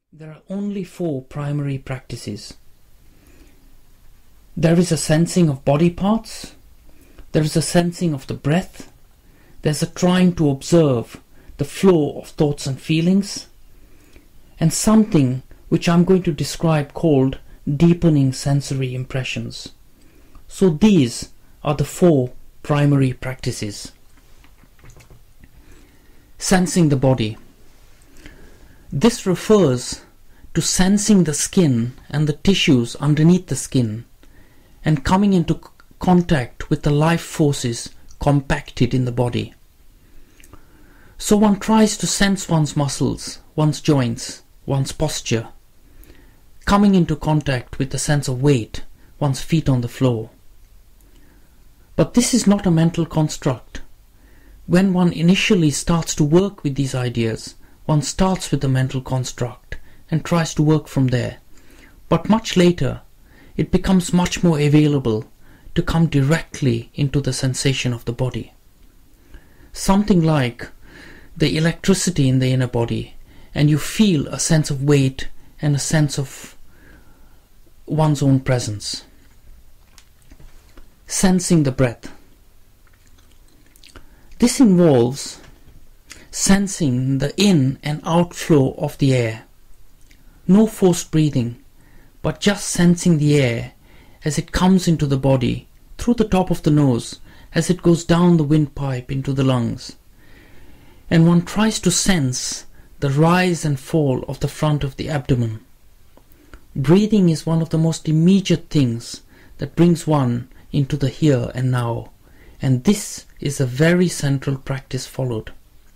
There are only 4 primary practices. There is a sensing of body parts, there is a sensing of the breath, there's a trying to observe the flow of thoughts and feelings, and something which I'm going to describe called deepening sensory impressions. So these are the 4 primary practices. Sensing the body. This refers to sensing the skin and the tissues underneath the skin and coming into contact with the life forces compacted in the body. So one tries to sense one's muscles, one's joints, one's posture, coming into contact with the sense of weight, one's feet on the floor. But this is not a mental construct. When one initially starts to work with these ideas, one starts with the mental construct and tries to work from there. But much later, it becomes much more available to come directly into the sensation of the body. Something like the electricity in the inner body, and you feel a sense of weight and a sense of one's own presence. Sensing the breath. This involves sensing the in and outflow of the air. No forced breathing, but just sensing the air as it comes into the body through the top of the nose, as it goes down the windpipe into the lungs. And one tries to sense the rise and fall of the front of the abdomen. Breathing is one of the most immediate things that brings one into the here and now, and this is a very central practice followed.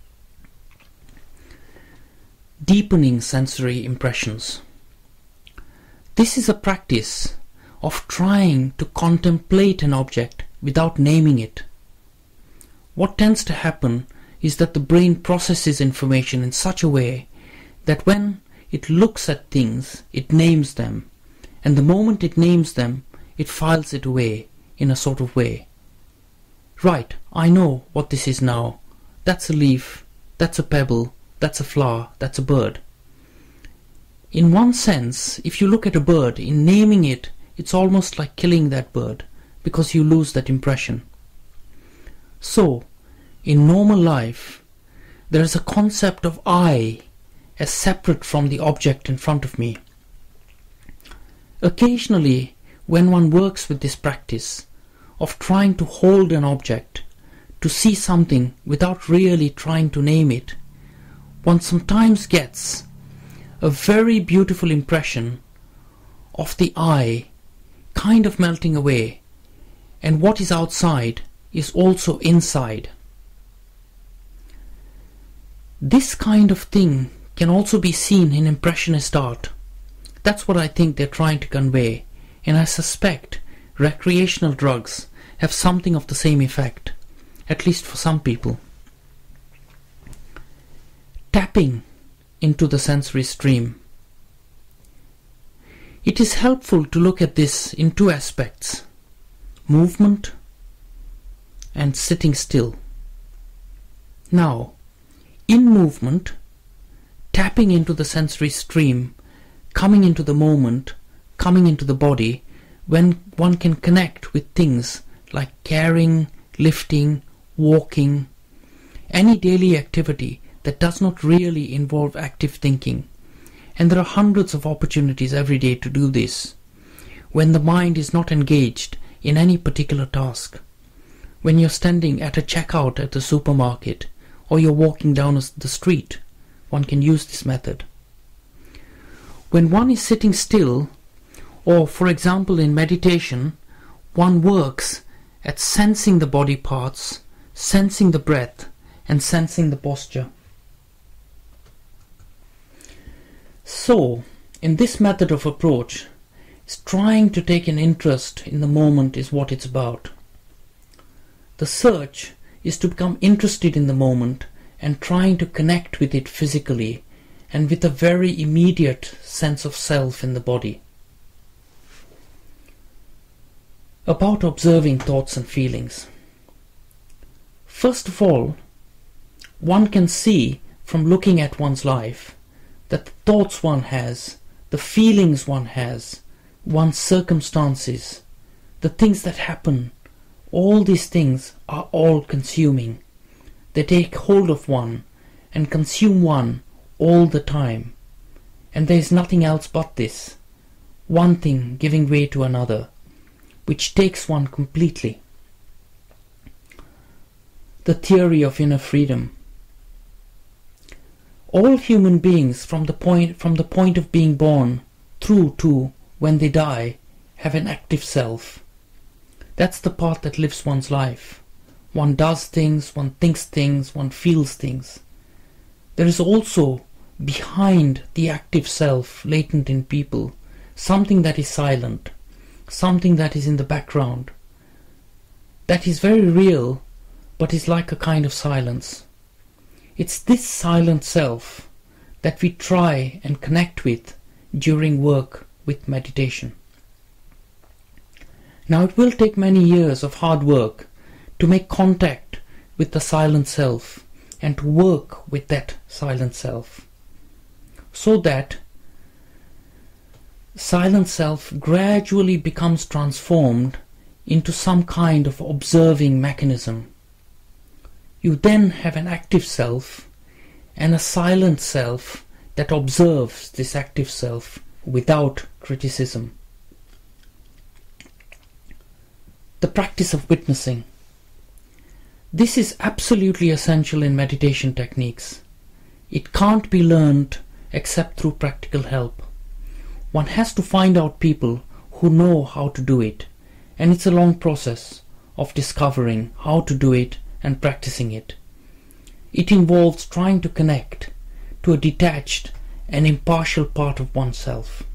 Deepening sensory impressions. This is a practice of trying to contemplate an object without naming it. What tends to happen is that the brain processes information in such a way that when it looks at things, it names them, and the moment it names them, it files it away in a sort of way. Right, I know what this is now. That's a leaf, that's a pebble, that's a flower, that's a bird. In one sense, if you look at a bird, in naming it, it's almost like killing that bird, because you lose that impression. So, in normal life, there is a concept of I as separate from the object in front of me. Occasionally, when one works with this practice of trying to hold an object, to see something without really trying to name it, one sometimes gets a very beautiful impression of the I kind of melting away, and what is outside is also inside. This kind of thing can also be seen in Impressionist art. That's what I think they're trying to convey, and I suspect recreational drugs have something of the same effect, at least for some people. Tapping into the sensory stream. It is helpful to look at this in 2 aspects: movement and sitting still. Now, in movement, tapping into the sensory stream, coming into the moment, coming into the body, when one can connect with things like carrying, lifting, walking, any daily activity that does not really involve active thinking. And there are hundreds of opportunities every day to do this, when the mind is not engaged in any particular task. When you're standing at a checkout at the supermarket, or you're walking down the street, one can use this method. When one is sitting still, or for example in meditation, one works at sensing the body parts, sensing the breath, and sensing the posture. So, in this method of approach, trying to take an interest in the moment is what it's about. The search is to become interested in the moment and trying to connect with it physically and with a very immediate sense of self in the body. About observing thoughts and feelings. First of all, one can see from looking at one's life that the thoughts one has, the feelings one has, one's circumstances, the things that happen, all these things are all consuming. They take hold of one and consume one all the time. And there is nothing else but this, one thing giving way to another, which takes one completely. The theory of inner freedom. All human beings from the point of being born through to when they die have an active self. That's the part that lives one's life. One does things, one thinks things, one feels things. There is also behind the active self latent in people something that is silent, something that is in the background, that is very real but is like a kind of silence. It's this silent self that we try and connect with during work with meditation. Now it will take many years of hard work to make contact with the silent self and to work with that silent self, so that silent self gradually becomes transformed into some kind of observing mechanism. You then have an active self and a silent self that observes this active self without criticism. The practice of witnessing. This is absolutely essential in meditation techniques. It can't be learned except through practical help. One has to find out people who know how to do it, and it's a long process of discovering how to do it and practicing it. It involves trying to connect to a detached and impartial part of oneself.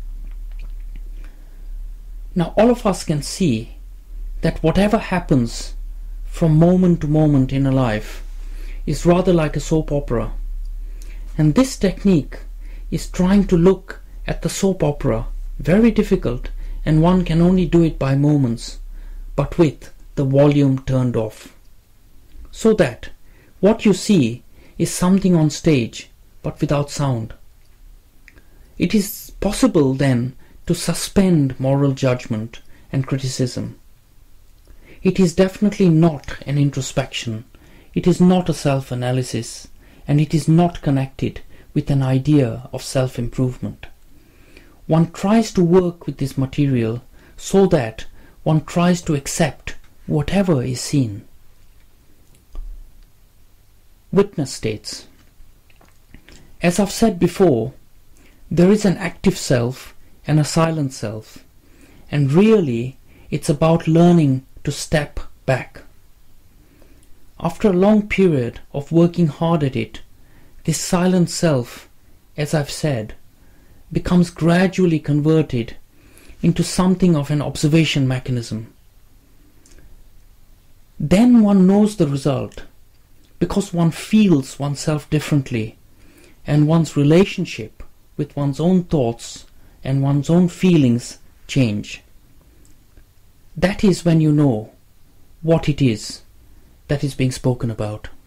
Now all of us can see that whatever happens from moment to moment in a life is rather like a soap opera. And this technique is trying to look at the soap opera, very difficult, and one can only do it by moments, but with the volume turned off. So that what you see is something on stage, but without sound. It is possible then to suspend moral judgment and criticism. It is definitely not an introspection, it is not a self-analysis, and it is not connected with an idea of self-improvement. One tries to work with this material so that one tries to accept whatever is seen. Witness states. As I've said before, there is an active self and a silent self, and really it's about learning to step back. After a long period of working hard at it, this silent self, as I've said, becomes gradually converted into something of an observation mechanism. Then one knows the result, because one feels oneself differently, and one's relationship with one's own thoughts and one's own feelings change. That is when you know what it is that is being spoken about.